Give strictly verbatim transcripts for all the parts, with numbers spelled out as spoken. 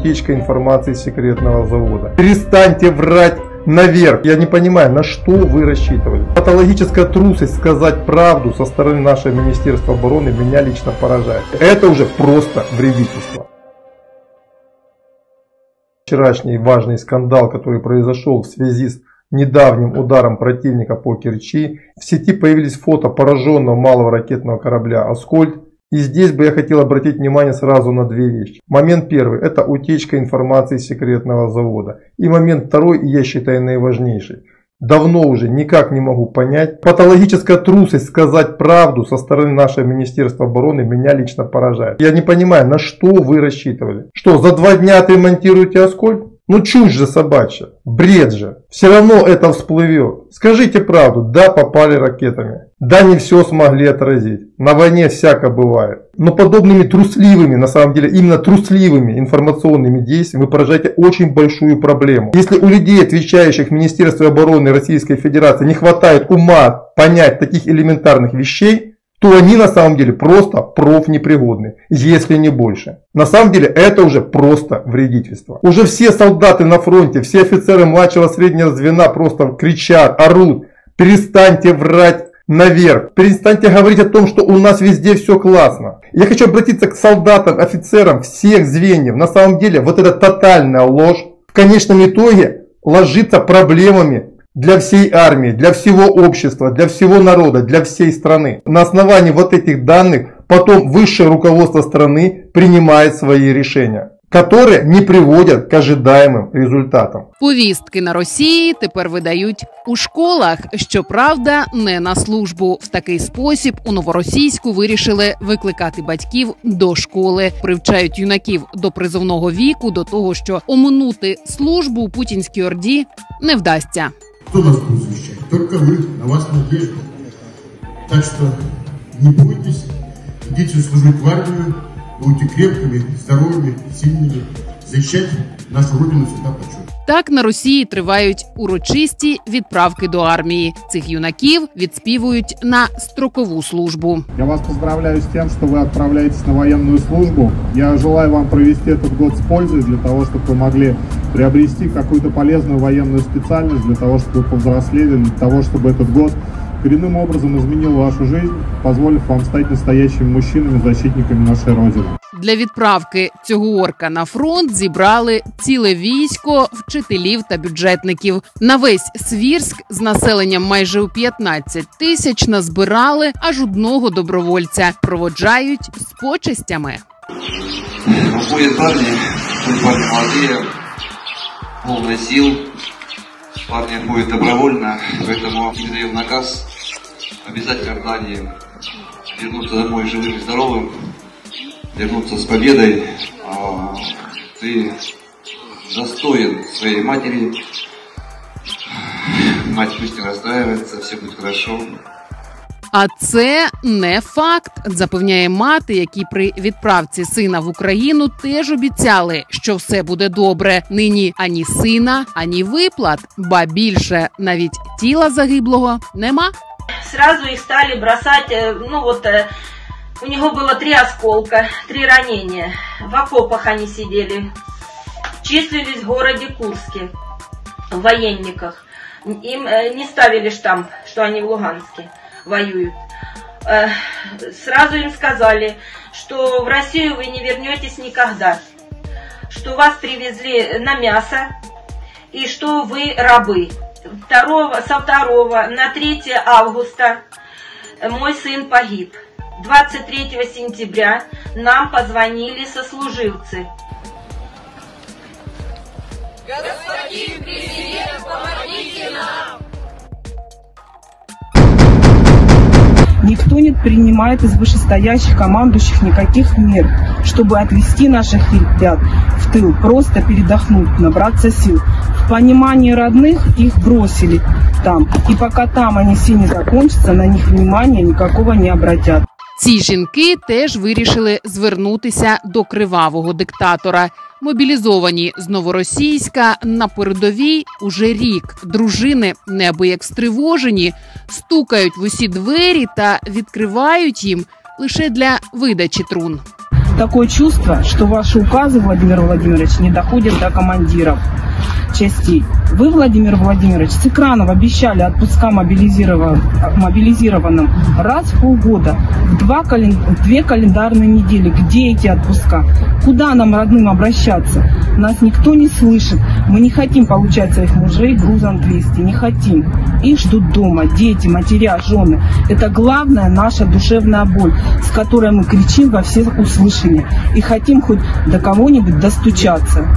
утечка информации с секретного завода. Перестаньте врать наверх. Я не понимаю, на что вы рассчитывали. Патологическая трусость сказать правду со стороны нашего Министерства обороны меня лично поражает. Это уже просто вредительство. Вчерашний важный скандал, который произошел в связи с недавним ударом противника по Керчи, в сети появились фото пораженного малого ракетного корабля «Аскольд». И здесь бы я хотел обратить внимание сразу на две вещи. Момент первый – это утечка информации с секретного завода. И момент второй, и я считаю наиважнейший. Давно уже никак не могу понять. Патологическая трусость сказать правду со стороны нашего Министерства обороны меня лично поражает. Я не понимаю, на что вы рассчитывали. Что, за два дня отремонтируете «Аскольд»? Ну чушь же собачья, бред же. Все равно это всплывет. Скажите правду, да, попали ракетами. Да, не все смогли отразить. На войне всяко бывает. Но подобными трусливыми, на самом деле именно трусливыми информационными действиями вы поражаете очень большую проблему. Если у людей, отвечающих в Министерстве обороны Российской Федерации, не хватает ума понять таких элементарных вещей, то они на самом деле просто профнепригодны, если не больше. На самом деле это уже просто вредительство. Уже все солдаты на фронте, все офицеры младшего среднего звена просто кричат, орут: перестаньте врать наверх, перестаньте говорить о том, что у нас везде все классно. Я хочу обратиться к солдатам, офицерам всех звеньев. На самом деле вот эта тотальная ложь в конечном итоге ложится проблемами для всей армии, для всего общества, для всего народа, для всей страны. На основании вот этих данных потом высшее руководство страны принимает свои решения, которые не приводять к ожидаемым результатам. Повістки на Росії тепер видають у школах, щоправда, не на службу. В такий спосіб у Новоросійську вирішили викликати батьків до школи. Привчають юнаків до призовного віку, до того, що оминути службу у путінській орді не вдасться. Кто нас будет защищать? Только вы, на вас надежда. Так что не бойтесь, идите служить в армию, будьте крепкими, здоровыми, сильными. Защищать нашу Родину всегда почет. Так на Росії тривають урочисті відправки до армії. Цих юнаків відспівують на строкову службу. Я вас поздравляю с тем, что вы отправляетесь на военную службу. Я желаю вам провести этот год с пользой, для того, чтобы вы могли приобрести какую-то полезную военную специальность, для того, чтобы вы повзрослели, для того, чтобы этот год коренным образом изменил вашу жизнь, позволив вам стать настоящими мужчинами, защитниками нашей Родины. Для відправки цього орка на фронт зібрали ціле військо вчителів та бюджетників. На весь Свірськ з населенням майже у п'ятнадцять тисяч назбирали аж одного добровольця. Проводжають з почестями. Уходят парни, парни молодые, полные сил. Парни ходят добровольно, поэтому передаем наказ обязательно в Дании вернуться домой живым и здоровым, вернуться с победой. Ты достоин своей матери. Мать пусть не расстраивается, все будет хорошо. А це не факт, запевняє мати, які при відправці сина в Україну теж обіцяли, що все буде добре. Нині ані сина, ані виплат, ба більше, навіть тіла загиблого нема. Сразу их стали бросать, ну вот, у него было три осколка, три ранения. В окопах они сидели, числились в городе Курске, в военниках. Им не ставили штамп, что они в Луганске воюют. Сразу им сказали, что в Россию вы не вернетесь никогда, что вас привезли на мясо и что вы рабы. Второго, со второго на третье августа мой сын погиб. двадцать третьего сентября нам позвонили сослуживцы. Господин президент, помогите нам! Никто не принимает из вышестоящих командующих никаких мер, чтобы отвести наших ребят в тыл, просто передохнуть, набраться сил. В понимании родных их бросили там, и пока там они все не закончатся, на них внимания никакого не обратят. Ці жінки теж вирішили звернутися до кривавого диктатора. Мобілізовані з Новоросійська на передовій уже рік. Дружини неабияк стривожені, стукають в усі двері та відкривають їм лише для видачі трун. такое чувство, что ваши указы, Владимир Владимирович, не доходят до командиров частей. Вы, Владимир Владимирович, с экранов обещали отпуска мобилизированным, мобилизированным раз в полгода, в два кален... две календарные недели. Где эти отпуска? Куда нам, родным, обращаться? Нас никто не слышит. Мы не хотим получать своих мужей грузом двести. Не хотим. Их ждут дома дети, матеря, жены. Это главная наша душевная боль, с которой мы кричим во все услышания. И хотим хоть до кого-нибудь достучаться.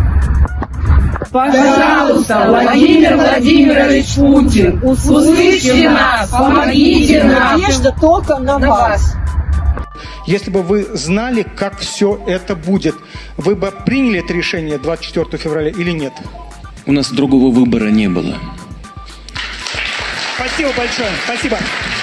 Пожалуйста, Владимир Владимирович Путин, услышьте нас, помогите нам. Надежда только на вас. Если бы вы знали, как все это будет, вы бы приняли это решение двадцать четвёртого февраля или нет? У нас другого выбора не было. Спасибо большое. Спасибо.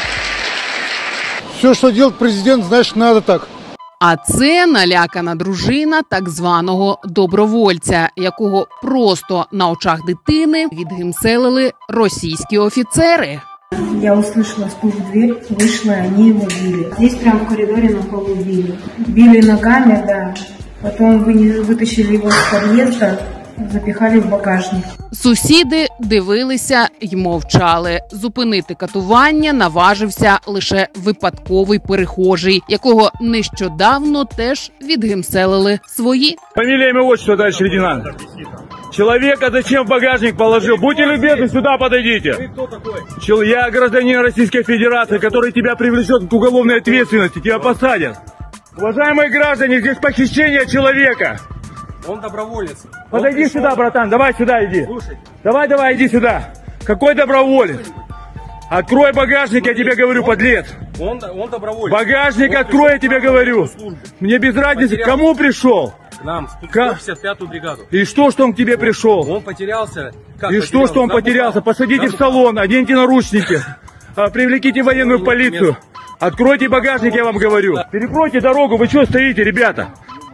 Все, що робить президент, значить, треба так. А це налякана дружина так званого добровольця, якого просто на очах дитини відгімселили російські офіцери. Я услышала стук в дверь, вышла, они его били. Здесь прямо в коридоре на полу били. Били ногами, да. Потом вытащили его из подъезда, запихали в багажник. Сусіди дивилися й мовчали. Зупинити катування наважився лише випадковий перехожий, якого нещодавно теж відгімселили свої. Фамилия, имя, отчество, товарищ лейтенант. Человека зачем в багажник положил? Будьте любезны, сюда подойдите. Вы кто такой? Я гражданин Российской Федерации, который тебя привлечет к уголовной ответственности, тебя посадят. Уважаемые граждане, здесь похищение человека. Он доброволец. Подойди он сюда, пришел... братан, давай сюда иди. Слушай. Давай, давай, иди сюда. Какой доброволец? Открой багажник, я тебе говорю, подлец. Он, он доброволец. Багажник он открой, я тебе говорю. Мне без разницы, к кому пришел? К нам, в сто пятьдесят пятую бригаду. И что, что он к тебе пришел? Он потерялся. Как И потерялся? что, что он Запускал. потерялся? Посадите Запускал. в салон, оденьте наручники. Привлеките военную нет, полицию. Нет. Откройте багажник, я вам говорю. Перекройте дорогу, вы что стоите, ребята?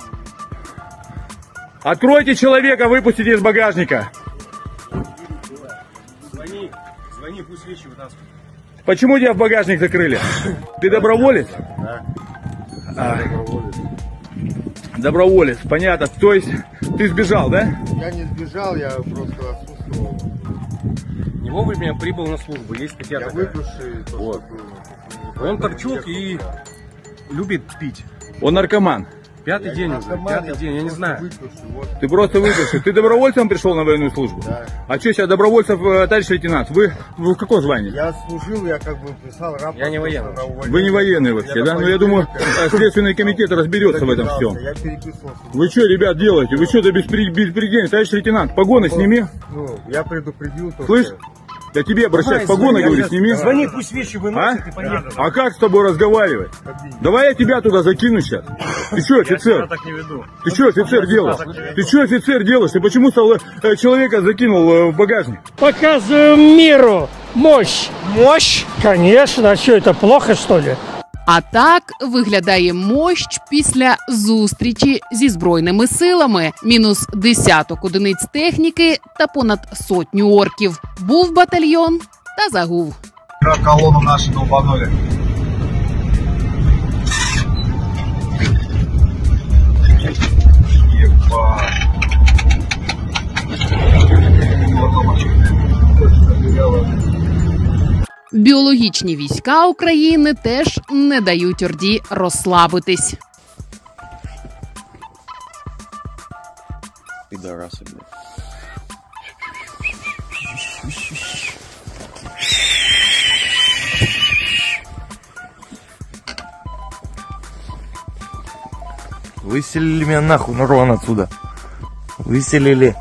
Откройте человека, выпустите из багажника. Звони, звони, пусть вещи вытаскивают. Почему тебя в багажник закрыли? Ты доброволец? Да. А. Доброволец. Доброволец, понятно. То есть ты сбежал, да? Я не сбежал, я просто отсутствовал. Не вовремя прибыл на службу, есть статья такая. Я выпивший. Вот. Он торчок и любит пить. Он наркоман. Пятый я день уже, пятый я день, я не знаю. Выпивший, вот. Ты просто выпивший. Ты добровольцем пришел на военную службу? Да. А что сейчас добровольцев, товарищ лейтенант? Вы, вы в какое звание? Я служил, я как бы писал рапорт. Я не военный. Вы не военный вообще, я да? Ну я думаю, Следственный комитет разберется в этом всем. Я переписывался. Вы что, ребят, делаете? Вы что-то беспредельно? Товарищ лейтенант, погоны сними. Ну, я предупредил. Слышь? Я тебе обращаюсь, погоны, говорю, сними. Звони, пусть вещи выносят а? и поехали. А как с тобой разговаривать? Давай я тебя туда закину сейчас. Ты что, офицер? Я так не веду. Ты что, офицер, делаешь? Ты что, офицер, делаешь? Ты почему человека закинул в багажник? Показываем миру мощь. Мощь? Конечно. А что, это плохо, что ли? А так виглядає мощ після зустрічі зі Збройними силами. Мінус десяток одиниць техніки та понад сотню орків. Був батальйон та загув. Колонну нашу долбанули. Біологічні війська України теж не дають Орді розслабитись. Підараси, блядь. Выселили меня нахуй, нарван отсюда. Выселили.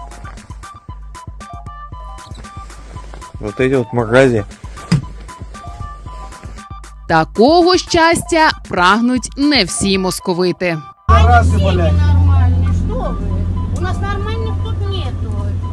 Вот эти вот мрази. Такого щастя прагнуть не всі московити. Они все нормальные, что вы? У нас нормальных тут нету.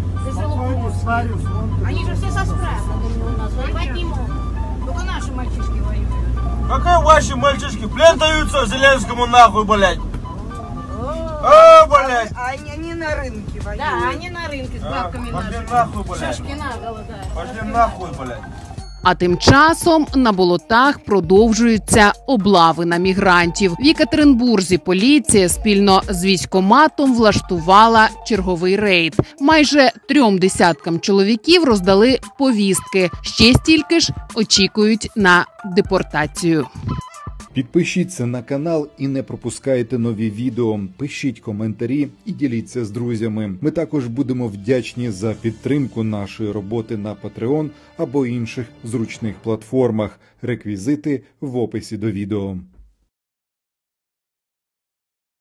Они же все со справками у нас, воевать не могут. Только наши мальчишки воюют. Какие ваши мальчишки? Плен даются Зеленскому нахуй, блядь. А, блядь. Они, они на рынке воюют. Да, они на рынке с бабками а, нашими. Пошли нахуй, блядь. Шашки наголо, да. Пошли нахуй, блядь. А тим часом на болотах продовжуються облави на мігрантів. В Єкатеринбурзі поліція спільно з військкоматом влаштувала черговий рейд. Майже трьом десяткам чоловіків роздали повістки. Ще стільки ж очікують на депортацію. Підпишіться на канал і не пропускайте нові відео. Пишіть коментарі і діліться з друзями. Ми також будемо вдячні за підтримку нашої роботи на Patreon або інших зручних платформах. Реквізити в описі до відео.